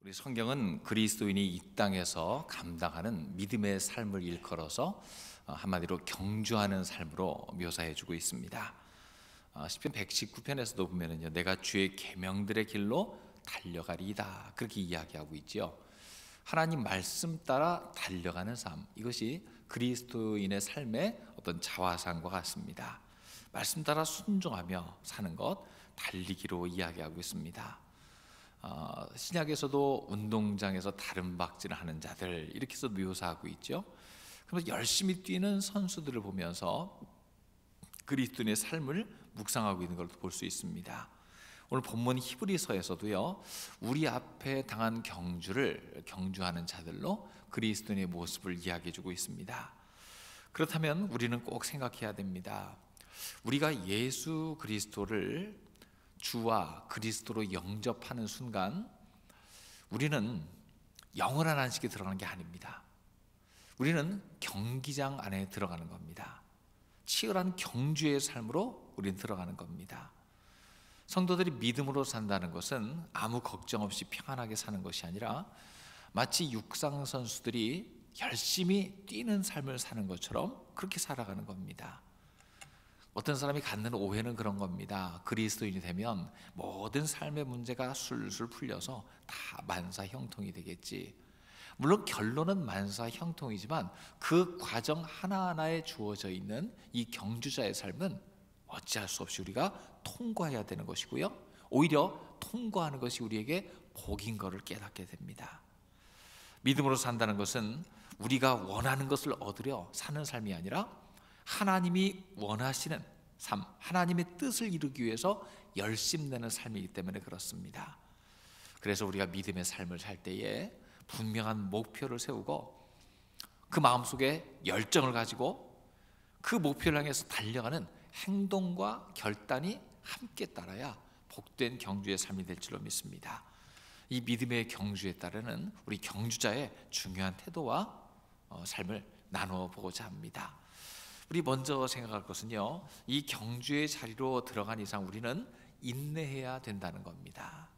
우리 성경은 그리스도인이 이 땅에서 감당하는 믿음의 삶을 일컬어서 한마디로 경주하는 삶으로 묘사해주고 있습니다. 시편 119편에서도 보면은요, 내가 주의 계명들의 길로 달려가리이다, 그렇게 이야기하고 있지요. 하나님 말씀 따라 달려가는 삶, 이것이 그리스도인의 삶의 어떤 자화상과 같습니다. 말씀 따라 순종하며 사는 것, 달리기로 이야기하고 있습니다. 신약에서도 운동장에서 다름박질을 하는 자들, 이렇게 해서 묘사하고 있죠. 그래서 열심히 뛰는 선수들을 보면서 그리스도인의 삶을 묵상하고 있는 걸 볼 수 있습니다. 오늘 본문 히브리서에서도요, 우리 앞에 당한 경주를 경주하는 자들로 그리스도인의 모습을 이야기해주고 있습니다. 그렇다면 우리는 꼭 생각해야 됩니다. 우리가 예수 그리스도를 주와 그리스도로 영접하는 순간 우리는 영원한 안식에 들어가는 게 아닙니다. 우리는 경기장 안에 들어가는 겁니다. 치열한 경주의 삶으로 우리는 들어가는 겁니다. 성도들이 믿음으로 산다는 것은 아무 걱정 없이 평안하게 사는 것이 아니라 마치 육상 선수들이 열심히 뛰는 삶을 사는 것처럼 그렇게 살아가는 겁니다. 어떤 사람이 갖는 오해는 그런 겁니다. 그리스도인이 되면 모든 삶의 문제가 술술 풀려서 다 만사형통이 되겠지. 물론 결론은 만사형통이지만 그 과정 하나하나에 주어져 있는 이 경주자의 삶은 어찌할 수 없이 우리가 통과해야 되는 것이고요, 오히려 통과하는 것이 우리에게 복인 것을 깨닫게 됩니다. 믿음으로 산다는 것은 우리가 원하는 것을 얻으려 사는 삶이 아니라 하나님이 원하시는 삶, 하나님의 뜻을 이루기 위해서 열심내는 삶이기 때문에 그렇습니다. 그래서 우리가 믿음의 삶을 살 때에 분명한 목표를 세우고 그 마음속에 열정을 가지고 그 목표를 향해서 달려가는 행동과 결단이 함께 따라야 복된 경주의 삶이 될 줄로 믿습니다. 이 믿음의 경주에 따르는 우리 경주자의 중요한 태도와 삶을 나누어 보고자 합니다. 우리 먼저 생각할 것은요, 이 경주의 자리로 들어간 이상 우리는 인내해야 된다는 겁니다.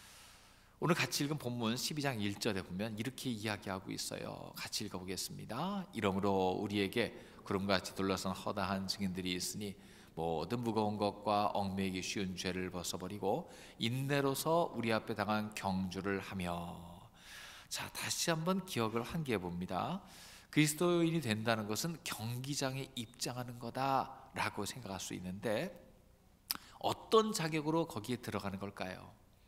오늘 같이 읽은 본문 12장 1절에 보면 이렇게 이야기하고 있어요. 같이 읽어보겠습니다. 이러므로 우리에게 구름같이 둘러싼 허다한 증인들이 있으니 모든 무거운 것과 얽매이기 쉬운 죄를 벗어버리고 인내로서 우리 앞에 당한 경주를 하며. 자, 다시 한번 기억을 환기해 봅니다. 그리스도인이 된다는 것은 경기장에 입장하는 거다라고 생각할 수 있는데 어떤 자격으로 거기에 들어가는 걸까요?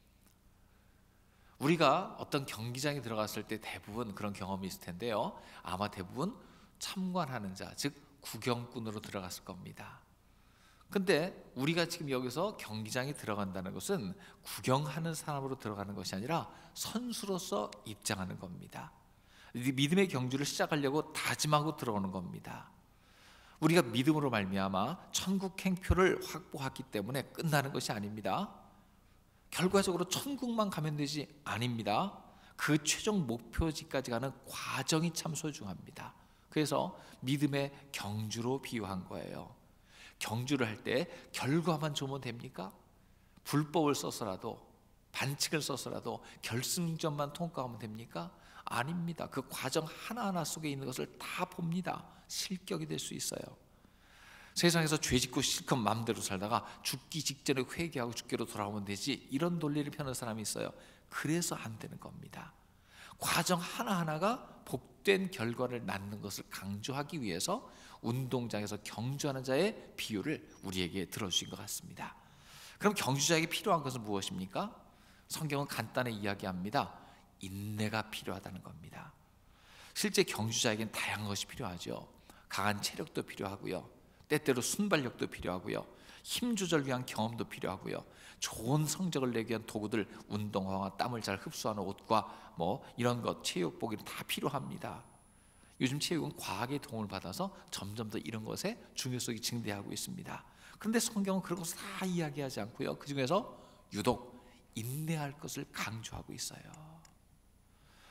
우리가 어떤 경기장에 들어갔을 때 대부분 그런 경험이 있을 텐데요, 아마 대부분 참관하는 자, 즉 구경꾼으로 들어갔을 겁니다. 근데 우리가 지금 여기서 경기장에 들어간다는 것은 구경하는 사람으로 들어가는 것이 아니라 선수로서 입장하는 겁니다. 믿음의 경주를 시작하려고 다짐하고 들어오는 겁니다. 우리가 믿음으로 말미암아 천국 행표를 확보했기 때문에 끝나는 것이 아닙니다. 결과적으로 천국만 가면 되지 아닙니다. 그 최종 목표지까지 가는 과정이 참 소중합니다. 그래서 믿음의 경주로 비유한 거예요. 경주를 할 때 결과만 좋으면 됩니까? 불법을 써서라도, 반칙을 써서라도 결승점만 통과하면 됩니까? 아닙니다. 그 과정 하나하나 속에 있는 것을 다 봅니다. 실격이 될 수 있어요. 세상에서 죄 짓고 실컷 마음대로 살다가 죽기 직전에 회개하고 죽기로 돌아오면 되지, 이런 논리를 펴는 사람이 있어요. 그래서 안 되는 겁니다. 과정 하나하나가 복된 결과를 낳는 것을 강조하기 위해서 운동장에서 경주하는 자의 비유를 우리에게 들어주신 것 같습니다. 그럼 경주자에게 필요한 것은 무엇입니까? 성경은 간단히 이야기합니다. 인내가 필요하다는 겁니다. 실제 경주자에게는 다양한 것이 필요하죠. 강한 체력도 필요하고요, 때때로 순발력도 필요하고요, 힘 조절 위한 경험도 필요하고요, 좋은 성적을 내기 위한 도구들, 운동화와 땀을 잘 흡수하는 옷과 이런 것, 체육복이 다 필요합니다. 요즘 체육은 과학의 도움을 받아서 점점 더 이런 것의 중요성이 증대하고 있습니다. 그런데 성경은 그런 것을 다 이야기하지 않고요, 그 중에서 유독 인내할 것을 강조하고 있어요.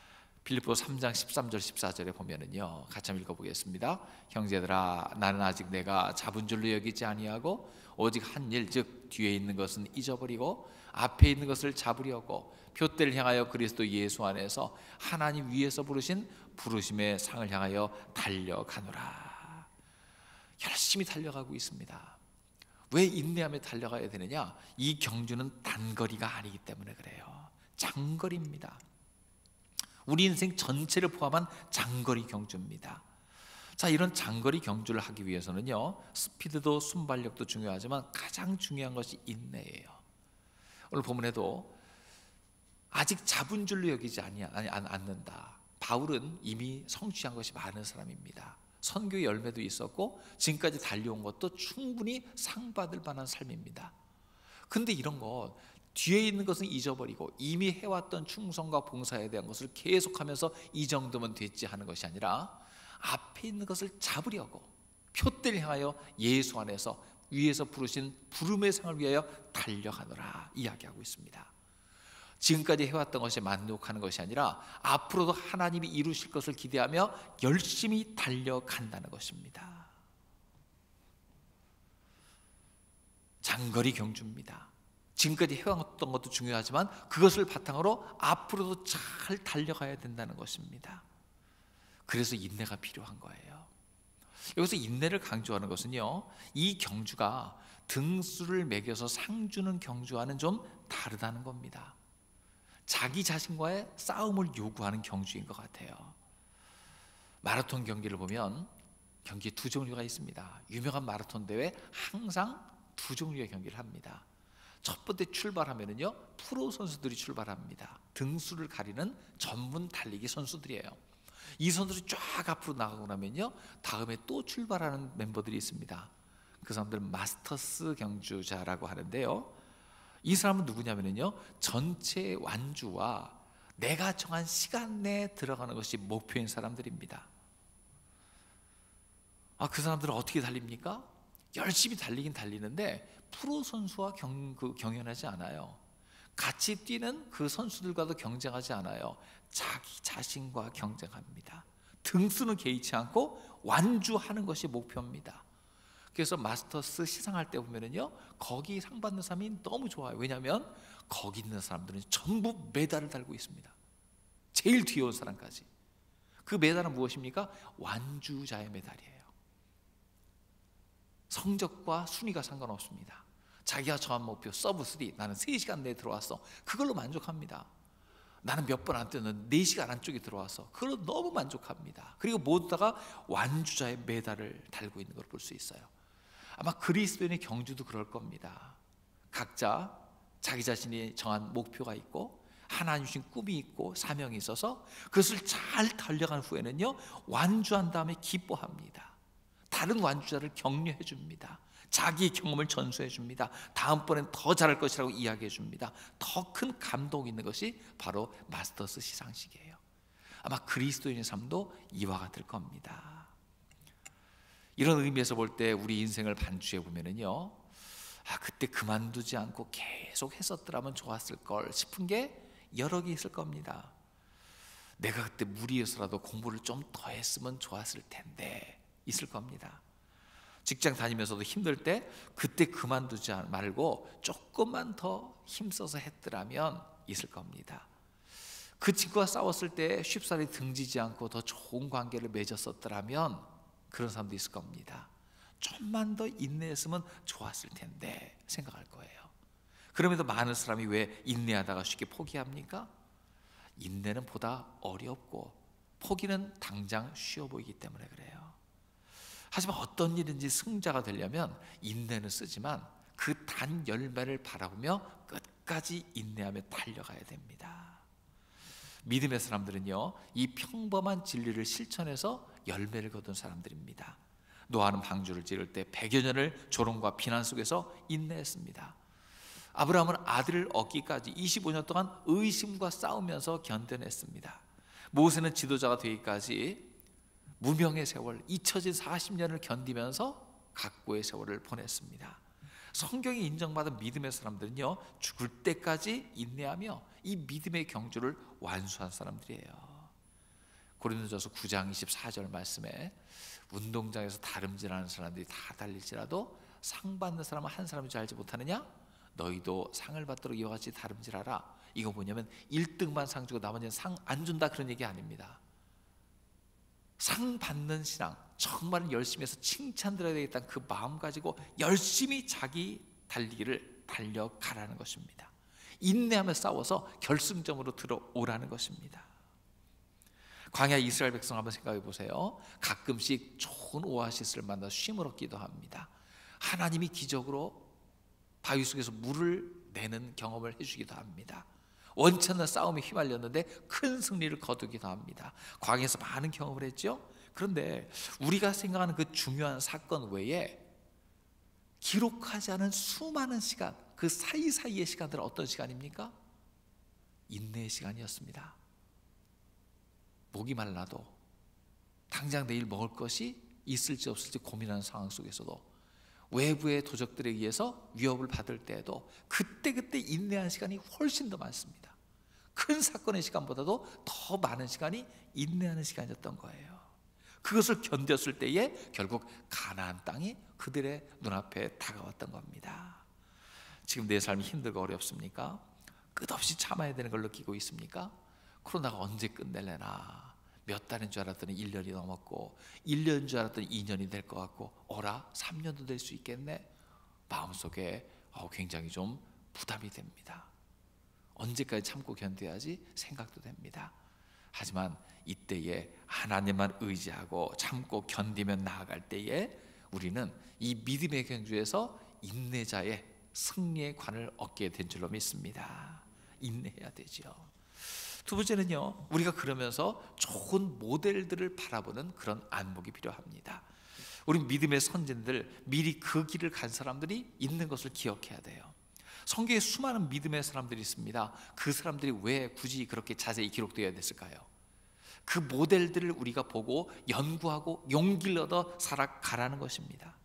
빌립보 3장 13절 14절에 보면은요, 같이 한번 읽어보겠습니다. 형제들아, 나는 아직 내가 잡은 줄로 여기지 아니하고 오직 한 일, 즉 뒤에 있는 것은 잊어버리고 앞에 있는 것을 잡으려고 표대를 향하여 그리스도 예수 안에서 하나님 위에서 부르신 부르심의 상을 향하여 달려가노라. 열심히 달려가고 있습니다. 왜 인내하며 달려가야 되느냐? 이 경주는 단거리가 아니기 때문에 그래요. 장거리입니다. 우리 인생 전체를 포함한 장거리 경주입니다. 자, 이런 장거리 경주를 하기 위해서는요, 스피드도 순발력도 중요하지만 가장 중요한 것이 인내예요. 오늘 본문에도 아직 잡은 줄로 여기지 않는다. 바울은 이미 성취한 것이 많은 사람입니다. 선교 열매도 있었고 지금까지 달려온 것도 충분히 상 받을 만한 삶입니다. 근데 이런 것, 뒤에 있는 것은 잊어버리고 이미 해왔던 충성과 봉사에 대한 것을 계속하면서 이 정도면 됐지 하는 것이 아니라 앞에 있는 것을 잡으려고 표대를 향하여 예수 안에서 위에서 부르신 부름의 상을 위하여 달려가노라 이야기하고 있습니다. 지금까지 해왔던 것에 만족하는 것이 아니라 앞으로도 하나님이 이루실 것을 기대하며 열심히 달려간다는 것입니다. 장거리 경주입니다. 지금까지 해왔던 것도 중요하지만 그것을 바탕으로 앞으로도 잘 달려가야 된다는 것입니다. 그래서 인내가 필요한 거예요. 여기서 인내를 강조하는 것은요, 이 경주가 등수를 매겨서 상 주는 경주와는 좀 다르다는 겁니다. 자기 자신과의 싸움을 요구하는 경주인 것 같아요. 마라톤 경기를 보면 경기에 두 종류가 있습니다. 유명한 마라톤 대회 항상 두 종류의 경기를 합니다. 첫 번째 출발하면은요, 프로 선수들이 출발합니다. 등수를 가리는 전문 달리기 선수들이에요. 이 선수들이 쫙 앞으로 나가고 나면요, 다음에 또 출발하는 멤버들이 있습니다. 그 사람들은 마스터스 경주자라고 하는데요, 이 사람은 누구냐면요, 전체 완주와 내가 정한 시간 내에 들어가는 것이 목표인 사람들입니다. 그 사람들은 어떻게 달립니까? 열심히 달리긴 달리는데 프로 선수와 경연하지 않아요. 같이 뛰는 그 선수들과도 경쟁하지 않아요. 자기 자신과 경쟁합니다. 등수는 개의치 않고 완주하는 것이 목표입니다. 그래서 마스터스 시상할 때 보면은요, 거기 상 받는 사람이 너무 좋아요. 왜냐하면 거기 있는 사람들은 전부 메달을 달고 있습니다. 제일 뒤에 온 사람까지. 그 메달은 무엇입니까? 완주자의 메달이에요. 성적과 순위가 상관없습니다. 자기가 정한 목표 서브 3, 나는 3시간 내에 들어왔어. 그걸로 만족합니다. 나는 몇 번 안 뛰었는데 4시간 안쪽에 들어와서 그걸로 너무 만족합니다. 그리고 모두 다가 완주자의 메달을 달고 있는 걸 볼 수 있어요. 아마 그리스도인의 경주도 그럴 겁니다. 각자 자기 자신이 정한 목표가 있고 하나님 주신 꿈이 있고 사명이 있어서 그것을 잘 달려간 후에는요, 완주한 다음에 기뻐합니다. 다른 완주자를 격려해 줍니다. 자기의 경험을 전수해 줍니다. 다음번엔 더 잘할 것이라고 이야기해 줍니다. 더 큰 감동이 있는 것이 바로 마스터스 시상식이에요. 아마 그리스도인의 삶도 이와 같을 겁니다. 이런 의미에서 볼 때 우리 인생을 반추해 보면은요, 그때 그만두지 않고 계속 했었더라면 좋았을 걸 싶은 게 여러 개 있을 겁니다. 내가 그때 무리해서라도 공부를 좀 더 했으면 좋았을 텐데 있을 겁니다. 직장 다니면서도 힘들 때 그때 그만두지 말고 조금만 더 힘써서 했더라면 있을 겁니다. 그 친구와 싸웠을 때 쉽사리 등지지 않고 더 좋은 관계를 맺었었더라면 그런 사람도 있을 겁니다. 좀만 더 인내했으면 좋았을 텐데 생각할 거예요. 그럼에도 많은 사람이 왜 인내하다가 쉽게 포기합니까? 인내는 보다 어렵고 포기는 당장 쉬워 보이기 때문에 그래요. 하지만 어떤 일인지 승자가 되려면 인내는 쓰지만 그 단 열매를 바라보며 끝까지 인내하며 달려가야 됩니다. 믿음의 사람들은요, 이 평범한 진리를 실천해서 열매를 거둔 사람들입니다. 노아는 방주를 지을 때 100여 년을 조롱과 비난 속에서 인내했습니다. 아브라함은 아들을 얻기까지 25년 동안 의심과 싸우면서 견뎌냈습니다. 모세는 지도자가 되기까지 무명의 세월, 잊혀진 40년을 견디면서 각고의 세월을 보냈습니다. 성경에 인정받은 믿음의 사람들은요, 죽을 때까지 인내하며 이 믿음의 경주를 완수한 사람들이에요. 고린도전서 9장 24절 말씀에 운동장에서 다름질하는 사람들이 다 달릴지라도 상 받는 사람은 한 사람인 줄 알지 못하느냐? 너희도 상을 받도록 이와 같이 다름질하라. 이거 뭐냐면 1등만 상 주고 나머지는 상 안 준다 그런 얘기 아닙니다. 상 받는 신앙, 정말 열심히 해서 칭찬드려야 되겠다는 그 마음 가지고 열심히 자기 달리기를 달려가라는 것입니다. 인내하며 싸워서 결승점으로 들어오라는 것입니다. 광야 이스라엘 백성 한번 생각해 보세요. 가끔씩 좋은 오아시스를 만나 쉼을 얻기도 합니다. 하나님이 기적으로 바위 속에서 물을 내는 경험을 해주기도 합니다. 원치 않는 싸움에 휘말렸는데 큰 승리를 거두기도 합니다. 광야에서 많은 경험을 했죠. 그런데 우리가 생각하는 그 중요한 사건 외에 기록하지 않은 수많은 시간, 그 사이사이의 시간들은 어떤 시간입니까? 인내의 시간이었습니다. 목이 말라도 당장 내일 먹을 것이 있을지 없을지 고민하는 상황 속에서도 외부의 도적들에 의해서 위협을 받을 때에도 그때그때 인내한 시간이 훨씬 더 많습니다. 큰 사건의 시간보다도 더 많은 시간이 인내하는 시간이었던 거예요. 그것을 견뎠을 때에 결국 가나안 땅이 그들의 눈앞에 다가왔던 겁니다. 지금 내 삶이 힘들고 어렵습니까? 끝없이 참아야 되는 걸 느끼고 있습니까? 코로나가 언제 끝낼래나, 몇 달인 줄 알았더니 1년이 넘었고 1년인 줄 알았더니 2년이 될 것 같고 어라 3년도 될 수 있겠네. 마음속에 굉장히 좀 부담이 됩니다. 언제까지 참고 견뎌야지 생각도 됩니다. 하지만 이때에 하나님만 의지하고 참고 견디며 나아갈 때에 우리는 이 믿음의 경주에서 인내자의 승리의 관을 얻게 된 줄로 믿습니다. 인내해야 되죠. 두 번째는요, 우리가 그러면서 좋은 모델들을 바라보는 그런 안목이 필요합니다. 우리 믿음의 선진들, 미리 그 길을 간 사람들이 있는 것을 기억해야 돼요. 성경에 수많은 믿음의 사람들이 있습니다. 그 사람들이 왜 굳이 그렇게 자세히 기록되어야 됐을까요? 그 모델들을 우리가 보고 연구하고 용기를 얻어 살아가라는 것입니다.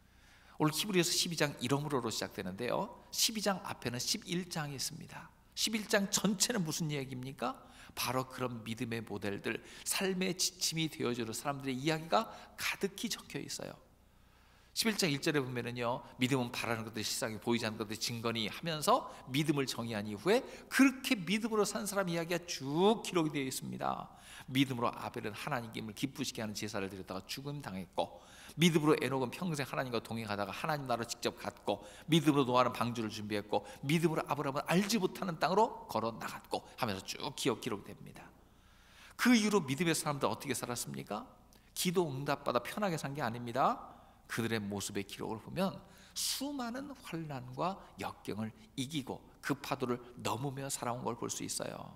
오늘 히브리서 12장 이러므로로 시작되는데요, 12장 앞에는 11장이 있습니다. 11장 전체는 무슨 이야기입니까? 바로 그런 믿음의 모델들, 삶의 지침이 되어주는 사람들의 이야기가 가득히 적혀 있어요. 11장 1절에 보면은요, 믿음은 바라는 것들 시상에 보이지 않는 것들 증거니 하면서 믿음을 정의한 이후에 그렇게 믿음으로 산 사람 이야기가 쭉 기록이 되어 있습니다. 믿음으로 아벨은 하나님을 기쁘시게 하는 제사를 드렸다가 죽음 당했고, 믿음으로 에녹은 평생 하나님과 동행하다가 하나님 나라로 직접 갔고, 믿음으로 노아는 방주를 준비했고, 믿음으로 아브라함은 알지 못하는 땅으로 걸어 나갔고 하면서 쭉 기록됩니다. 그 이후로 믿음의 사람들 어떻게 살았습니까? 기도 응답받아 편하게 산 게 아닙니다. 그들의 모습의 기록을 보면 수많은 환난과 역경을 이기고 그 파도를 넘으며 살아온 걸 볼 수 있어요.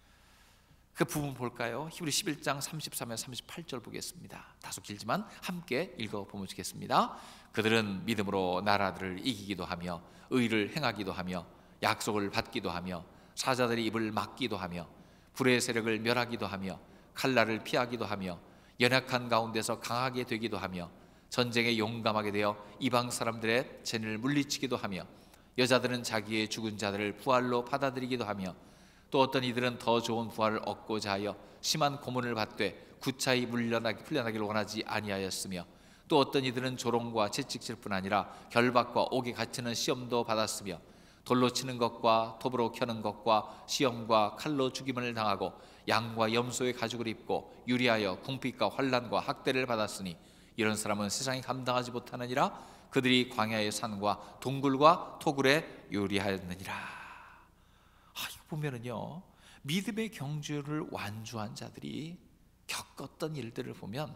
그 부분 볼까요? 히브리 11장 33에서 38절 보겠습니다. 다소 길지만 함께 읽어보면 좋겠습니다. 그들은 믿음으로 나라들을 이기기도 하며 의를 행하기도 하며 약속을 받기도 하며 사자들의 입을 막기도 하며 불의 세력을 멸하기도 하며 칼날을 피하기도 하며 연약한 가운데서 강하게 되기도 하며 전쟁에 용감하게 되어 이방 사람들의 쟤를 물리치기도 하며 여자들은 자기의 죽은 자들을 부활로 받아들이기도 하며 또 어떤 이들은 더 좋은 부활을 얻고자 하여 심한 고문을 받되 구차히 풀려나기를 원하지 아니하였으며 또 어떤 이들은 조롱과 채찍질 뿐 아니라 결박과 옥에 갇히는 시험도 받았으며 돌로 치는 것과 톱으로 켜는 것과 시험과 칼로 죽임을 당하고 양과 염소의 가죽을 입고 유리하여 궁핍과 환난과 학대를 받았으니 이런 사람은 세상이 감당하지 못하느니라. 그들이 광야의 산과 동굴과 토굴에 요리하였느니라. 이거 보면은요, 믿음의 경주를 완주한 자들이 겪었던 일들을 보면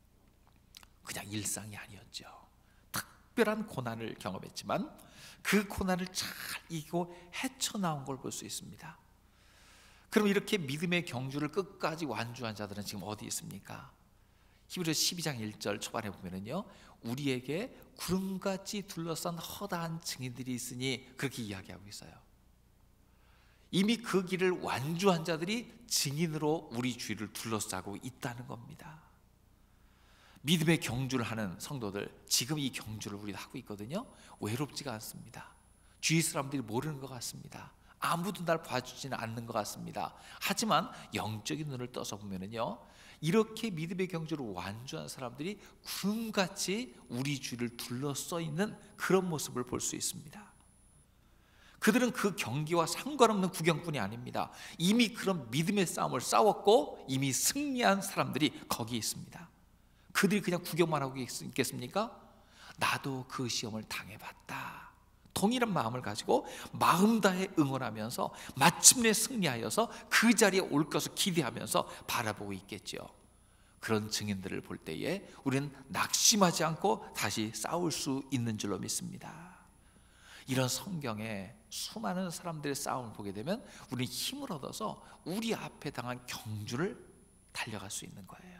그냥 일상이 아니었죠. 특별한 고난을 경험했지만 그 고난을 잘 이기고 헤쳐나온 걸 볼 수 있습니다. 그럼 이렇게 믿음의 경주를 끝까지 완주한 자들은 지금 어디 있습니까? 히브리서 12장 1절 초반에 보면은요, 우리에게 구름같이 둘러싼 허다한 증인들이 있으니 그렇게 이야기하고 있어요. 이미 그 길을 완주한 자들이 증인으로 우리 주위를 둘러싸고 있다는 겁니다. 믿음의 경주를 하는 성도들, 지금 이 경주를 우리가 하고 있거든요. 외롭지가 않습니다. 주위 사람들이 모르는 것 같습니다. 아무도 날 봐주지는 않는 것 같습니다. 하지만 영적인 눈을 떠서 보면은요, 이렇게 믿음의 경주로 완주한 사람들이 구름같이 우리 주위를 둘러싸 있는 그런 모습을 볼 수 있습니다. 그들은 그 경기와 상관없는 구경꾼이 아닙니다. 이미 그런 믿음의 싸움을 싸웠고 이미 승리한 사람들이 거기 있습니다. 그들이 그냥 구경만 하고 있겠습니까? 나도 그 시험을 당해봤다, 동일한 마음을 가지고 마음 다해 응원하면서 마침내 승리하여서 그 자리에 올 것을 기대하면서 바라보고 있겠죠. 그런 증인들을 볼 때에 우리는 낙심하지 않고 다시 싸울 수 있는 줄로 믿습니다. 이런 성경에 수많은 사람들의 싸움을 보게 되면 우리는 힘을 얻어서 우리 앞에 당한 경주를 달려갈 수 있는 거예요.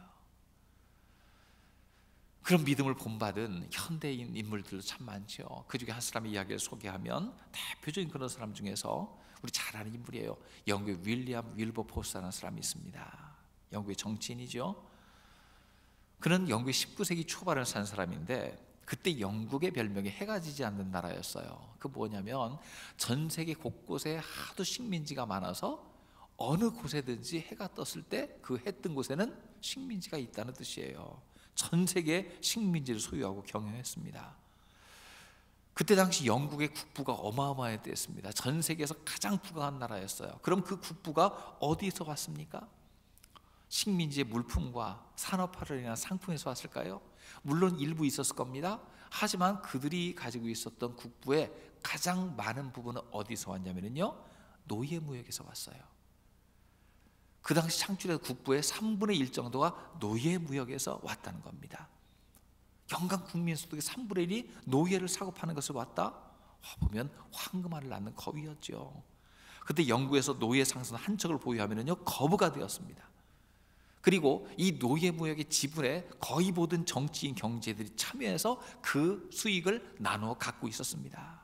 그런 믿음을 본받은 현대인 인물들도 참 많죠. 그 중에 한 사람의 이야기를 소개하면 대표적인 그런 사람 중에서 우리 잘 아는 인물이에요. 영국의 윌리엄 윌버포스라는 사람이 있습니다. 영국의 정치인이죠. 그는 영국의 19세기 초반을 산 사람인데 그때 영국의 별명이 해가 지지 않는 나라였어요. 그 뭐냐면 전 세계 곳곳에 하도 식민지가 많아서 어느 곳에든지 해가 떴을 때 그 해 뜬 곳에는 식민지가 있다는 뜻이에요. 전 세계 식민지를 소유하고 경영했습니다. 그때 당시 영국의 국부가 어마어마했습니다. 전 세계에서 가장 부강한 나라였어요. 그럼 그 국부가 어디서 왔습니까? 식민지의 물품과 산업화를 인한 상품에서 왔을까요? 물론 일부 있었을 겁니다. 하지만 그들이 가지고 있었던 국부의 가장 많은 부분은 어디서 왔냐면요, 노예무역에서 왔어요. 그 당시 창출된 국부의 3분의 1 정도가 노예무역에서 왔다는 겁니다. 연간 국민 소득의 3분의 1이 노예를 사고 파는 것을 왔다? 보면 황금알을 낳는 거위였죠. 그때 영국에서 노예 상선 한 척을 보유하면요 거부가 되었습니다. 그리고 이 노예무역의 지분에 거의 모든 정치인 경제들이 참여해서 그 수익을 나누어 갖고 있었습니다.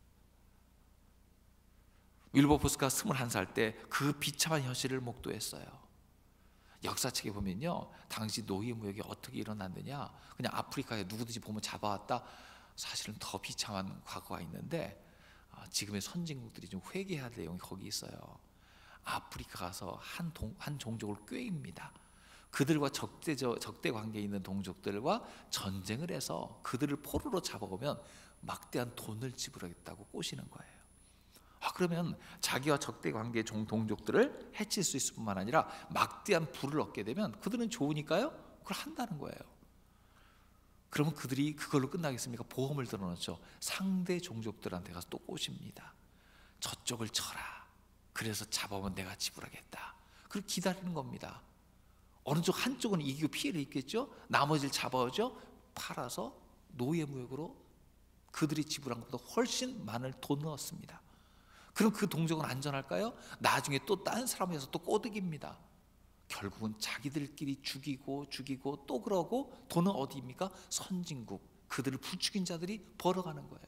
윌버포스가 21살 때 그 비참한 현실을 목도했어요. 역사책에 보면요, 당시 노예무역이 어떻게 일어났느냐, 그냥 아프리카에 누구든지 보면 잡아왔다. 사실은 더 비참한 과거가 있는데 지금의 선진국들이 좀 회개해야 할 내용이 거기 있어요. 아프리카 가서 한 종족을 꾀입니다. 그들과 적대 관계에 있는 동족들과 전쟁을 해서 그들을 포로로 잡아오면 막대한 돈을 지불하겠다고 꼬시는 거예요. 그러면 자기와 적대 관계의 동족들을 해칠 수 있을 뿐만 아니라 막대한 부를 얻게 되면 그들은 좋으니까요 그걸 한다는 거예요. 그러면 그들이 그걸로 끝나겠습니까? 보험을 들어놓죠. 상대 종족들한테 가서 또 꼬십니다. 저쪽을 쳐라, 그래서 잡아오면 내가 지불하겠다. 그걸 기다리는 겁니다. 어느 쪽 한쪽은 이기고 피해를 입겠죠. 나머지를 잡아오죠. 팔아서 노예무역으로 그들이 지불한 것보다 훨씬 많은 돈을 얻습니다. 그럼 그 동족은 안전할까요? 나중에 또 다른 사람에서 또 꼬드깁니다. 결국은 자기들끼리 죽이고 또 그러고 돈은 어디입니까? 선진국, 그들을 부추긴 자들이 벌어가는 거예요.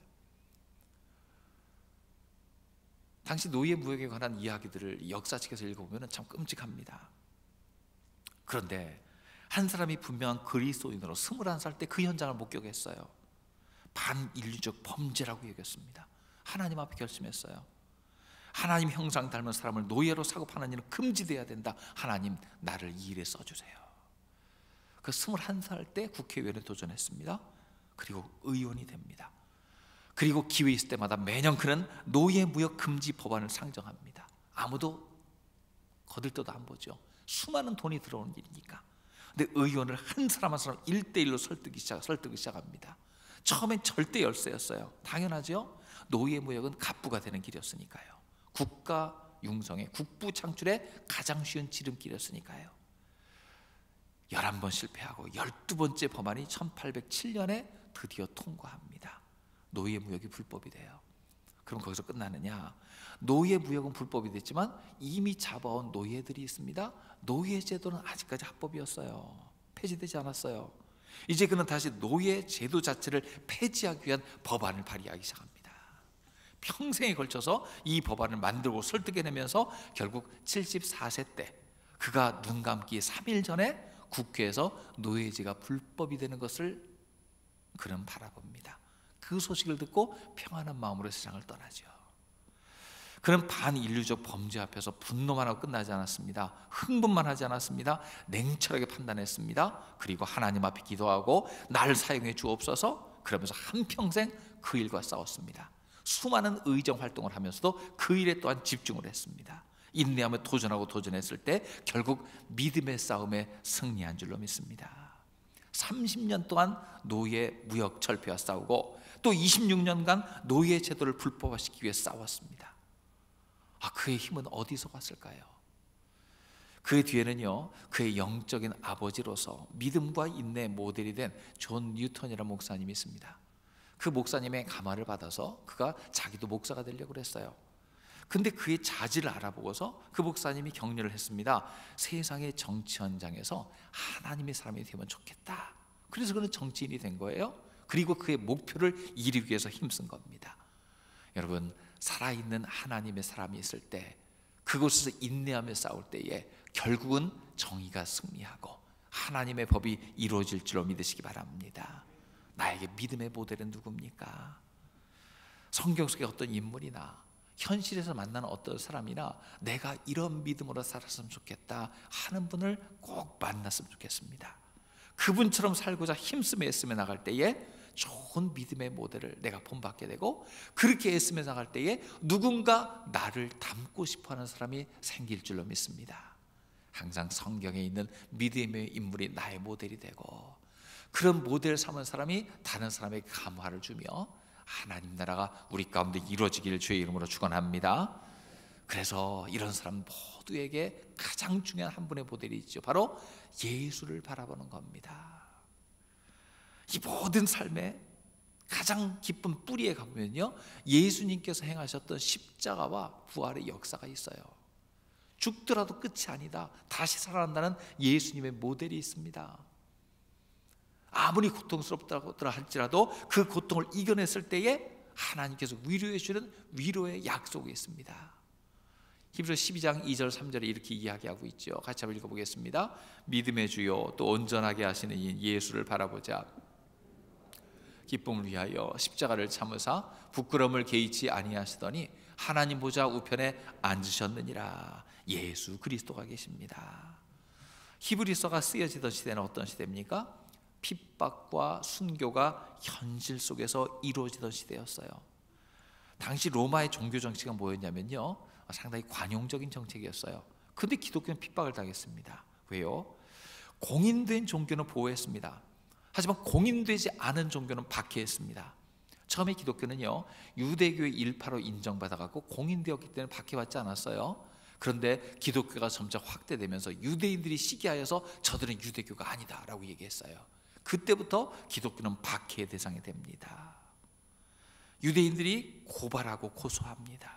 당시 노예무역에 관한 이야기들을 역사책에서 읽어보면 참 끔찍합니다. 그런데 한 사람이 분명한 그리스도인으로 21살 때 그 현장을 목격했어요. 반인류적 범죄라고 여겼습니다. 하나님 앞에 결심했어요. 하나님 형상 닮은 사람을 노예로 사고 파는 일은 금지돼야 된다. 하나님, 나를 이 일에 써주세요. 그 21살 때 국회의원에 도전했습니다. 그리고 의원이 됩니다. 그리고 기회 있을 때마다 매년 그는 노예무역 금지 법안을 상정합니다. 아무도 거들떠도 안 보죠. 수많은 돈이 들어오는 일이니까. 근데 의원을 한 사람 한 사람 1대1로 설득을 시작합니다. 처음엔 절대 열세였어요. 당연하죠. 노예무역은 갑부가 되는 길이었으니까요. 국가 융성의 국부 창출의 가장 쉬운 지름길이었으니까요. 11번 실패하고 12번째 법안이 1807년에 드디어 통과합니다. 노예무역이 불법이 돼요. 그럼 거기서 끝나느냐? 노예무역은 불법이 됐지만 이미 잡아온 노예들이 있습니다. 노예제도는 아직까지 합법이었어요. 폐지되지 않았어요. 이제 그는 다시 노예제도 자체를 폐지하기 위한 법안을 발의하기 시작합니다. 평생에 걸쳐서 이 법안을 만들고 설득해내면서 결국 74세 때 그가 눈 감기 3일 전에 국회에서 노예제가 불법이 되는 것을 그는 바라봅니다. 그 소식을 듣고 평안한 마음으로 세상을 떠나죠. 그는 반인류적 범죄 앞에서 분노만 하고 끝나지 않았습니다. 흥분만 하지 않았습니다. 냉철하게 판단했습니다. 그리고 하나님 앞에 기도하고 나를 사용해 주옵소서, 그러면서 한평생 그 일과 싸웠습니다. 수많은 의정 활동을 하면서도 그 일에 또한 집중을 했습니다. 인내하며 도전하고 도전했을 때 결국 믿음의 싸움에 승리한 줄로 믿습니다. 30년 동안 노예 무역 철폐와 싸우고 또 26년간 노예 제도를 불법화시키기 위해 싸웠습니다. 그의 힘은 어디서 왔을까요? 그 뒤에는요, 그의 영적인 아버지로서 믿음과 인내의 모델이 된 존 뉴턴이라는 목사님이 있습니다. 그 목사님의 감화를 받아서 그가 자기도 목사가 되려고 그랬어요. 근데 그의 자질을 알아보고서 그 목사님이 격려를 했습니다. 세상의 정치 현장에서 하나님의 사람이 되면 좋겠다. 그래서 그는 정치인이 된 거예요. 그리고 그의 목표를 이루기 위해서 힘쓴 겁니다. 여러분, 살아있는 하나님의 사람이 있을 때, 그곳에서 인내하며 싸울 때에 결국은 정의가 승리하고 하나님의 법이 이루어질 줄로 믿으시기 바랍니다. 나에게 믿음의 모델은 누굽니까? 성경 속의 어떤 인물이나 현실에서 만나는 어떤 사람이나 내가 이런 믿음으로 살았으면 좋겠다 하는 분을 꼭 만났으면 좋겠습니다. 그분처럼 살고자 힘쓰며 애쓰며 나갈 때에 좋은 믿음의 모델을 내가 본받게 되고, 그렇게 애쓰며 나갈 때에 누군가 나를 닮고 싶어하는 사람이 생길 줄로 믿습니다. 항상 성경에 있는 믿음의 인물이 나의 모델이 되고, 그런 모델을 삼은 사람이 다른 사람에게 감화를 주며 하나님 나라가 우리 가운데 이루어지기를 주의 이름으로 축원합니다. 그래서 이런 사람 모두에게 가장 중요한 한 분의 모델이 있죠. 바로 예수를 바라보는 겁니다. 이 모든 삶의 가장 깊은 뿌리에 가보면요, 예수님께서 행하셨던 십자가와 부활의 역사가 있어요. 죽더라도 끝이 아니다, 다시 살아난다는 예수님의 모델이 있습니다. 아무리 고통스럽다고 할지라도 그 고통을 이겨냈을 때에 하나님께서 위로해 주는 위로의 약속이 있습니다. 히브리서 12장 2절 3절에 이렇게 이야기하고 있죠. 같이 한번 읽어보겠습니다. 믿음의 주요 또 온전하게 하시는 이 예수를 바라보자. 기쁨을 위하여 십자가를 참으사 부끄러움을 개의치 아니하시더니 하나님 보좌 우편에 앉으셨느니라. 예수 그리스도가 계십니다. 히브리서가 쓰여지던 시대는 어떤 시대입니까? 핍박과 순교가 현실 속에서 이루어지던 시대였어요. 당시 로마의 종교 정치가 뭐였냐면요, 상당히 관용적인 정책이었어요. 근데 기독교는 핍박을 당했습니다. 왜요? 공인된 종교는 보호했습니다. 하지만 공인되지 않은 종교는 박해했습니다. 처음에 기독교는요, 유대교의 일파로 인정받아갖고 공인되었기 때문에 박해받지 않았어요. 그런데 기독교가 점차 확대되면서 유대인들이 시기하여서 저들은 유대교가 아니다라고 얘기했어요. 그때부터 기독교는 박해의 대상이 됩니다. 유대인들이 고발하고 고소합니다.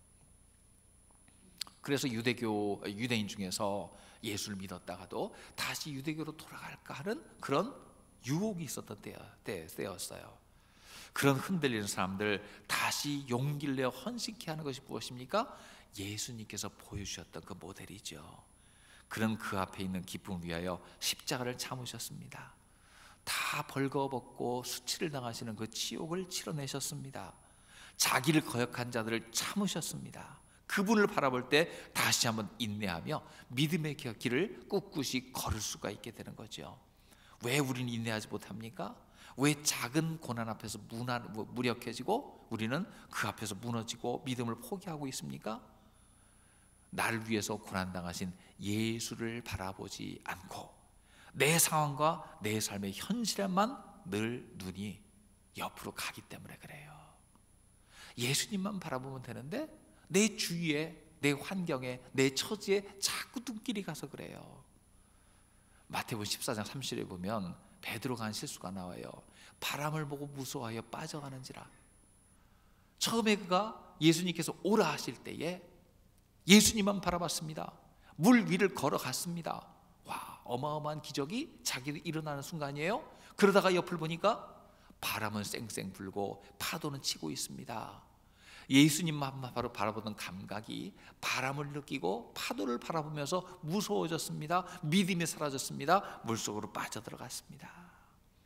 그래서 유대인 중에서 예수를 믿었다가도 다시 유대교로 돌아갈까 하는 그런 유혹이 있었던 때였어요. 그런 흔들리는 사람들 다시 용기를 내어 헌신케 하는 것이 무엇입니까? 예수님께서 보여주셨던 그 모델이죠. 그는 그 앞에 있는 기쁨을 위하여 십자가를 참으셨습니다. 다 벌거벗고 수치를 당하시는 그 치욕을 치러내셨습니다. 자기를 거역한 자들을 참으셨습니다. 그분을 바라볼 때 다시 한번 인내하며 믿음의 길을 꿋꿋이 걸을 수가 있게 되는 거죠. 왜 우리는 인내하지 못합니까? 왜 작은 고난 앞에서 무력해지고 우리는 그 앞에서 무너지고 믿음을 포기하고 있습니까? 나를 위해서 고난당하신 예수를 바라보지 않고 내 상황과 내 삶의 현실에만 늘 눈이 옆으로 가기 때문에 그래요. 예수님만 바라보면 되는데 내 주위에, 내 환경에, 내 처지에 자꾸 눈길이 가서 그래요. 마태복음 14장 30절에 보면 베드로가 한 실수가 나와요. 바람을 보고 무서워하여 빠져가는지라. 처음에 그가 예수님께서 오라 하실 때에 예수님만 바라봤습니다. 물 위를 걸어갔습니다. 와, 어마어마한 기적이 자기도 일어나는 순간이에요. 그러다가 옆을 보니까 바람은 쌩쌩 불고 파도는 치고 있습니다. 예수님만 바로 바라보던 감각이 바람을 느끼고 파도를 바라보면서 무서워졌습니다. 믿음이 사라졌습니다. 물속으로 빠져들어갔습니다.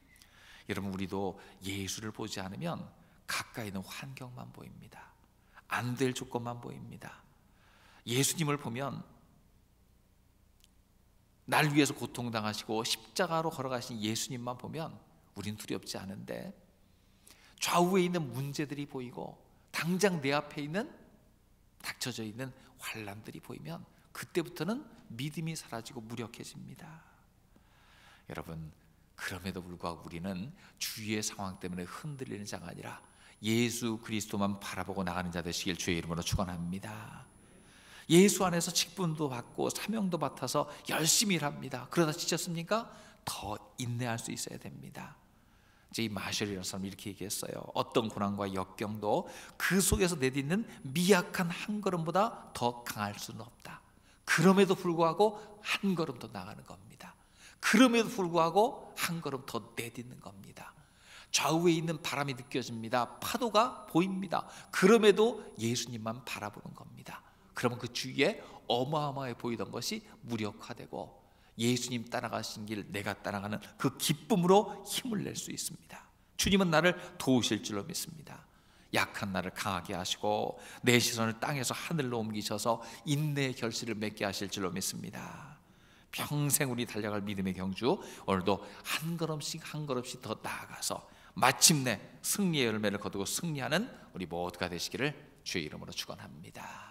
여러분, 우리도 예수를 보지 않으면 가까이 있는 환경만 보입니다. 안 될 조건만 보입니다. 예수님을 보면 날 위해서 고통당하시고 십자가로 걸어가신 예수님만 보면 우린 두렵지 않은데, 좌우에 있는 문제들이 보이고 당장 내 앞에 있는 닥쳐져 있는 환난들이 보이면 그때부터는 믿음이 사라지고 무력해집니다. 여러분, 그럼에도 불구하고 우리는 주위의 상황 때문에 흔들리는 자가 아니라 예수 그리스도만 바라보고 나가는 자 되시길 주의 이름으로 축원합니다. 예수 안에서 직분도 받고 사명도 맡아서 열심히 일합니다. 그러다 지쳤습니까? 더 인내할 수 있어야 됩니다. 이 마셜이라는 사람이 이렇게 얘기했어요. 어떤 고난과 역경도 그 속에서 내딛는 미약한 한 걸음보다 더 강할 수는 없다. 그럼에도 불구하고 한 걸음 더 나가는 겁니다. 그럼에도 불구하고 한 걸음 더 내딛는 겁니다. 좌우에 있는 바람이 느껴집니다. 파도가 보입니다. 그럼에도 예수님만 바라보는 겁니다. 그러면 그 주위에 어마어마해 보이던 것이 무력화되고 예수님 따라가신 길 내가 따라가는 그 기쁨으로 힘을 낼 수 있습니다. 주님은 나를 도우실 줄로 믿습니다. 약한 나를 강하게 하시고 내 시선을 땅에서 하늘로 옮기셔서 인내의 결실을 맺게 하실 줄로 믿습니다. 평생 우리 달려갈 믿음의 경주, 오늘도 한 걸음씩 한 걸음씩 더 나아가서 마침내 승리의 열매를 거두고 승리하는 우리 모두가 되시기를 주의 이름으로 축원합니다.